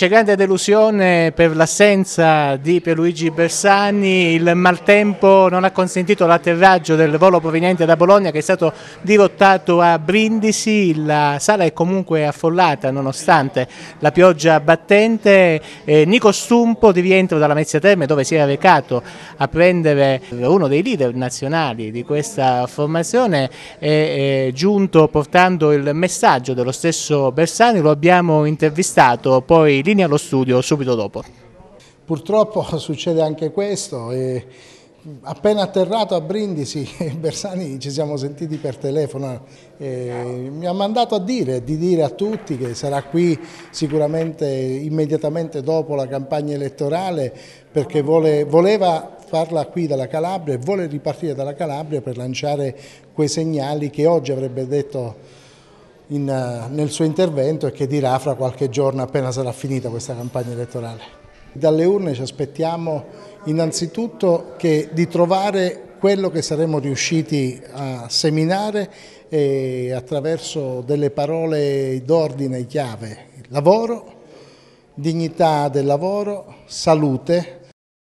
c'è grande delusione per l'assenza di Pierluigi Bersani. Il maltempo non ha consentito l'atterraggio del volo proveniente da Bologna, che è stato dirottato a Brindisi. La sala è comunque affollata nonostante la pioggia battente. Nico Stumpo, di rientro dalla Mezzia Terme, dove si era recato a prendere uno dei leader nazionali di questa formazione, è giunto portando il messaggio dello stesso Bersani. Lo abbiamo intervistato, poi linea allo studio subito dopo. Purtroppo succede anche questo. Appena atterrato a Brindisi, Bersani, ci siamo sentiti per telefono, mi ha mandato di dire a tutti che sarà qui sicuramente immediatamente dopo la campagna elettorale, perché voleva farla qui dalla Calabria e vuole ripartire dalla Calabria per lanciare quei segnali che oggi avrebbe detto nel suo intervento e che dirà fra qualche giorno appena sarà finita questa campagna elettorale. Dalle urne ci aspettiamo innanzitutto di trovare quello che saremo riusciti a seminare attraverso delle parole d'ordine chiave: lavoro, dignità del lavoro, salute.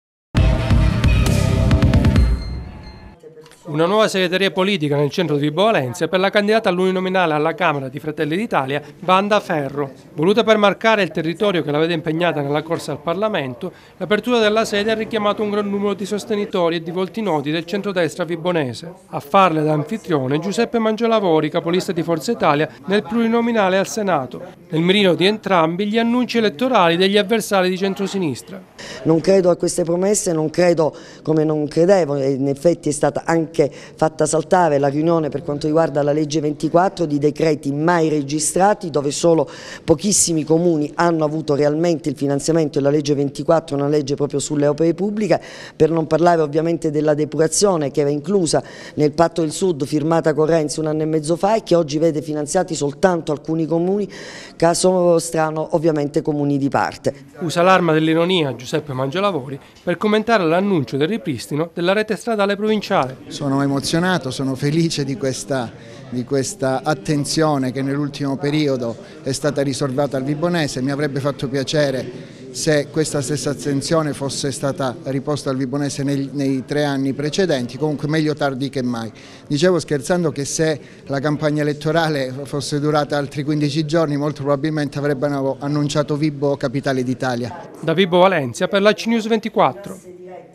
Una nuova segreteria politica nel centro di Vibo Valentia per la candidata all'uninominale alla Camera di Fratelli d'Italia, Wanda Ferro. Voluta per marcare il territorio che la vede impegnata nella corsa al Parlamento, l'apertura della sede ha richiamato un gran numero di sostenitori e di volti noti del centrodestra vibonese. A farle da anfitrione Giuseppe Mangiolavori, capolista di Forza Italia, nel plurinominale al Senato. Nel mirino di entrambi gli annunci elettorali degli avversari di centrosinistra. Non credo a queste promesse, non credo come non credevo, e in effetti è stata anche fatta saltare la riunione per quanto riguarda la legge 24 di decreti mai registrati, dove solo pochissimi comuni hanno avuto realmente il finanziamento, e la legge 24 è una legge proprio sulle opere pubbliche, per non parlare ovviamente della depurazione che era inclusa nel Patto del Sud firmata con Renzi un anno e mezzo fa e che oggi vede finanziati soltanto alcuni comuni, caso strano ovviamente comuni di parte. Usa l'arma dell'ironia Giuseppe Mangiolavori per commentare l'annuncio del ripristino della rete stradale provinciale. Sono emozionato, sono felice di questa attenzione che nell'ultimo periodo è stata riservata al Vibonese. Mi avrebbe fatto piacere se questa stessa attenzione fosse stata riposta al Vibonese nei 3 anni precedenti, comunque meglio tardi che mai. Dicevo scherzando che se la campagna elettorale fosse durata altri 15 giorni molto probabilmente avrebbero annunciato Vibo capitale d'Italia. Da Vibo Valentia per la CNews 24.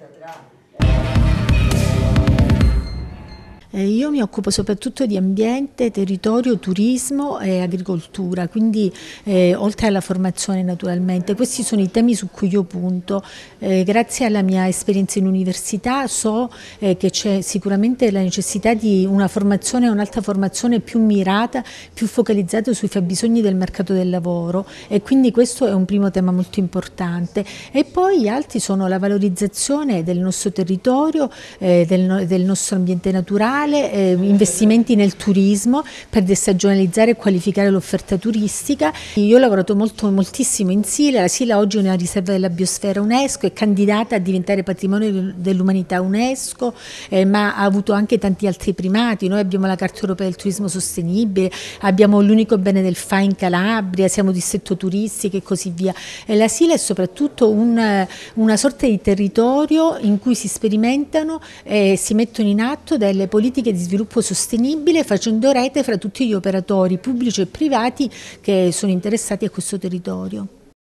Io mi occupo soprattutto di ambiente, territorio, turismo e agricoltura, quindi oltre alla formazione naturalmente. Questi sono i temi su cui io punto. Grazie alla mia esperienza in università so che c'è sicuramente la necessità di una formazione, un'alta formazione più mirata, più focalizzata sui fabbisogni del mercato del lavoro, e quindi questo è un primo tema molto importante. E poi gli altri sono la valorizzazione del nostro territorio, del nostro ambiente naturale, investimenti nel turismo per destagionalizzare e qualificare l'offerta turistica. Io ho lavorato moltissimo in Sila. La Sila oggi è una riserva della biosfera UNESCO, è candidata a diventare patrimonio dell'umanità UNESCO, ma ha avuto anche tanti altri primati. Noi abbiamo la Carta Europea del Turismo Sostenibile, abbiamo l'unico bene del FA in Calabria, siamo distretto turistico e così via. E la Sila è soprattutto una sorta di territorio in cui si sperimentano e si mettono in atto delle politiche di sviluppo sostenibile, facendo rete fra tutti gli operatori pubblici e privati che sono interessati a questo territorio.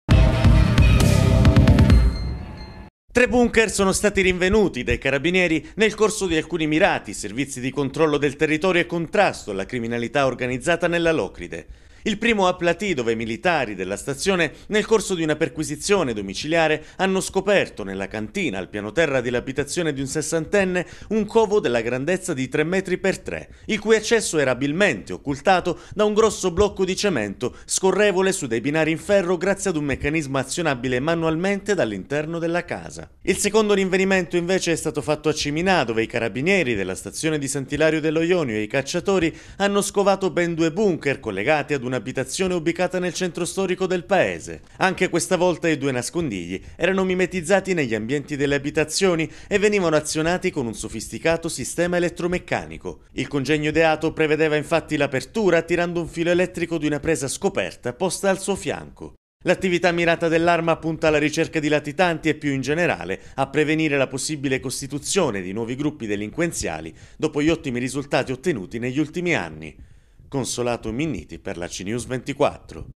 3 bunker sono stati rinvenuti dai carabinieri nel corso di alcuni mirati servizi di controllo del territorio e contrasto alla criminalità organizzata nella Locride. Il primo a Platì, dove i militari della stazione, nel corso di una perquisizione domiciliare, hanno scoperto nella cantina al piano terra dell'abitazione di un sessantenne un covo della grandezza di 3 metri per 3, il cui accesso era abilmente occultato da un grosso blocco di cemento scorrevole su dei binari in ferro grazie ad un meccanismo azionabile manualmente dall'interno della casa. Il secondo rinvenimento invece è stato fatto a Ciminà, dove i carabinieri della stazione di Sant'Ilario dello Ionio e i cacciatori hanno scovato ben 2 bunker collegati ad un'abitazione ubicata nel centro storico del paese. Anche questa volta i 2 nascondigli erano mimetizzati negli ambienti delle abitazioni e venivano azionati con un sofisticato sistema elettromeccanico. Il congegno ideato prevedeva infatti l'apertura tirando un filo elettrico di una presa scoperta posta al suo fianco. L'attività mirata dell'Arma punta alla ricerca di latitanti e più in generale a prevenire la possibile costituzione di nuovi gruppi delinquenziali dopo gli ottimi risultati ottenuti negli ultimi anni. Consolato Minniti per la CNews 24.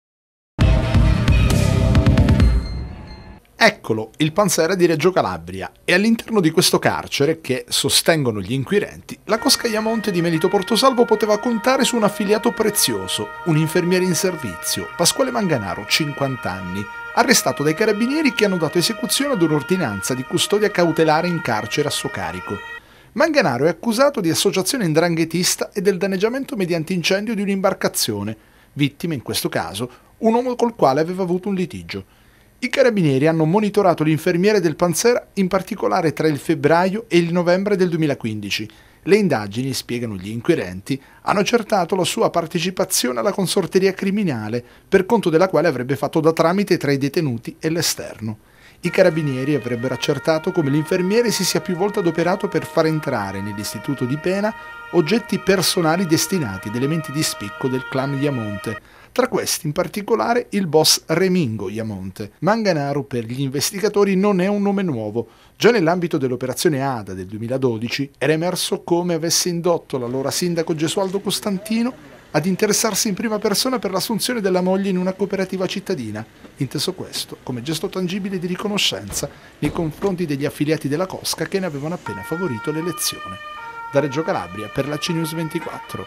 Eccolo, il Panzera di Reggio Calabria, e all'interno di questo carcere, che sostengono gli inquirenti, la Cosca Iamonte di Melito Portosalvo poteva contare su un affiliato prezioso, un infermiere in servizio, Pasquale Manganaro, 50 anni, arrestato dai carabinieri che hanno dato esecuzione ad un'ordinanza di custodia cautelare in carcere a suo carico. Manganaro è accusato di associazione 'ndranghetista e del danneggiamento mediante incendio di un'imbarcazione, vittima in questo caso un uomo col quale aveva avuto un litigio. I carabinieri hanno monitorato l'infermiere del Panzera in particolare tra il febbraio e il novembre del 2015. Le indagini, spiegano gli inquirenti, hanno accertato la sua partecipazione alla consorteria criminale, per conto della quale avrebbe fatto da tramite tra i detenuti e l'esterno. I carabinieri avrebbero accertato come l'infermiere si sia più volte adoperato per far entrare nell'istituto di pena oggetti personali destinati ad elementi di spicco del clan Iamonte. Tra questi in particolare il boss Remingo Iamonte. Manganaro per gli investigatori non è un nome nuovo. Già nell'ambito dell'operazione Ada del 2012 era emerso come avesse indotto l'allora sindaco Gesualdo Costantino ad interessarsi in prima persona per l'assunzione della moglie in una cooperativa cittadina, inteso questo come gesto tangibile di riconoscenza nei confronti degli affiliati della Cosca che ne avevano appena favorito l'elezione. Da Reggio Calabria per la CNews 24.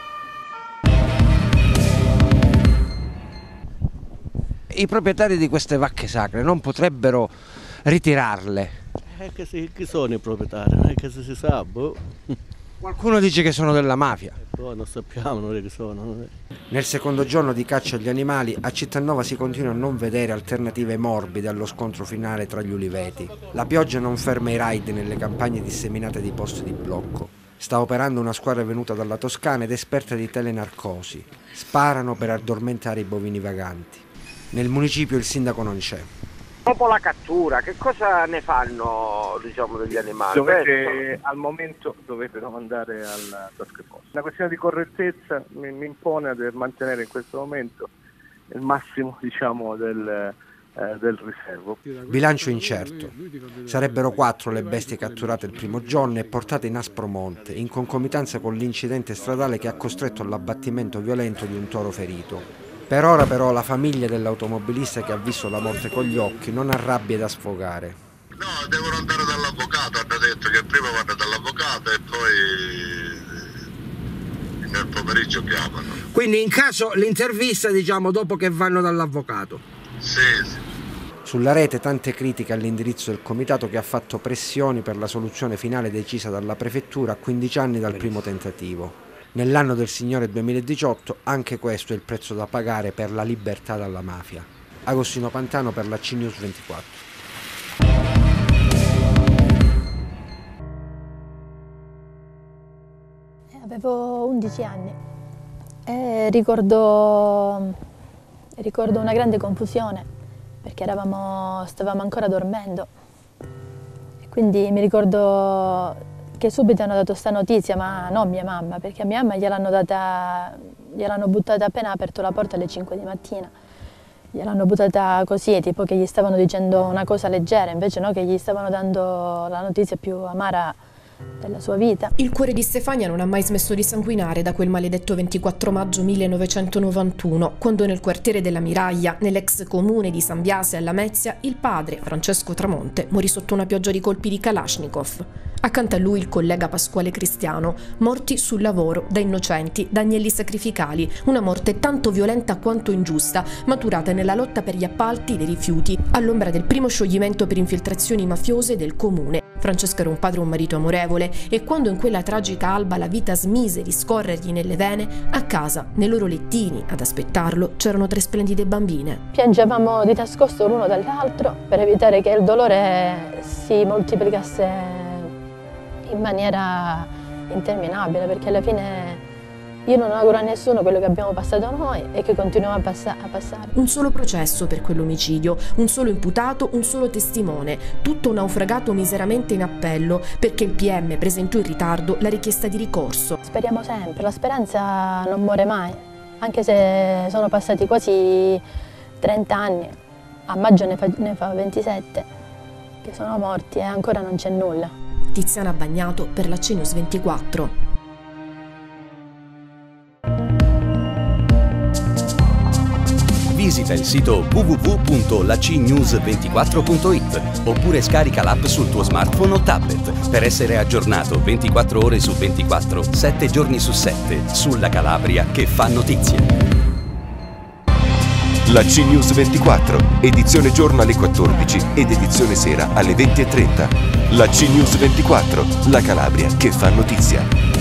I proprietari di queste vacche sacre non potrebbero ritirarle? Chi sono i proprietari? Non è che si sa, boh. Qualcuno dice che sono della mafia. Non sappiamo non è che sono. Nel secondo giorno di caccia agli animali, a Cittanova si continua a non vedere alternative morbide allo scontro finale tra gli uliveti. La pioggia non ferma i raid nelle campagne disseminate di posti di blocco. Sta operando una squadra venuta dalla Toscana ed esperta di telenarcosi. Sparano per addormentare i bovini vaganti. Nel municipio il sindaco non c'è. Dopo la cattura, che cosa ne fanno, diciamo, degli animali? Al momento dovete domandare al tascaposto. Una questione di correttezza mi impone di mantenere in questo momento il massimo, diciamo, del riservo. Bilancio incerto. Sarebbero 4 le bestie catturate il primo giorno e portate in Aspromonte, in concomitanza con l'incidente stradale che ha costretto all'abbattimento violento di un toro ferito. Per ora però la famiglia dell'automobilista che ha visto la morte con gli occhi non ha rabbia da sfogare. No, devono andare dall'avvocato, hanno detto che prima vanno dall'avvocato e poi nel pomeriggio chiamano. Quindi in caso l'intervista, diciamo, dopo che vanno dall'avvocato? Sì. Sulla rete tante critiche all'indirizzo del comitato che ha fatto pressioni per la soluzione finale decisa dalla prefettura a 15 anni dal primo tentativo. Nell'anno del Signore 2018 anche questo è il prezzo da pagare per la libertà dalla mafia. Agostino Pantano per la CNews 24. Avevo 11 anni e ricordo una grande confusione perché stavamo ancora dormendo e quindi mi ricordo che subito hanno dato questa notizia, ma non mia mamma, perché a mia mamma gliel'hanno buttata appena aperto la porta alle 5 di mattina. Gliel'hanno buttata così, tipo che gli stavano dicendo una cosa leggera, invece no, che gli stavano dando la notizia più amara della sua vita. Il cuore di Stefania non ha mai smesso di sanguinare da quel maledetto 24 maggio 1991, quando nel quartiere della Miraglia, nell'ex comune di San Biase alla Lamezia, il padre, Francesco Tramonte, morì sotto una pioggia di colpi di Kalashnikov. Accanto a lui il collega Pasquale Cristiano, morti sul lavoro da innocenti, da agnelli sacrificali, una morte tanto violenta quanto ingiusta, maturata nella lotta per gli appalti dei rifiuti, all'ombra del primo scioglimento per infiltrazioni mafiose del comune. Francesco era un padre e un marito amorevole e quando in quella tragica alba la vita smise di scorrergli nelle vene, a casa, nei loro lettini, ad aspettarlo, c'erano 3 splendide bambine. Piangevamo di nascosto l'uno dall'altro per evitare che il dolore si moltiplicasse in maniera interminabile, perché alla fine io non auguro a nessuno quello che abbiamo passato noi e che continuiamo a passare. Un solo processo per quell'omicidio, un solo imputato, un solo testimone, tutto naufragato miseramente in appello perché il PM presentò in ritardo la richiesta di ricorso. Speriamo sempre, la speranza non muore mai, anche se sono passati quasi 30 anni. a maggio ne fa 27 che sono morti e ancora non c'è nulla. Tiziana Bagnato per la CNews 24. Visita il sito www.lacnews24.it oppure scarica l'app sul tuo smartphone o tablet per essere aggiornato 24 ore su 24, 7 giorni su 7 sulla Calabria che fa notizia. La CNews 24, edizione giorno alle 14 ed edizione sera alle 20:30. La CNews 24, la Calabria che fa notizia.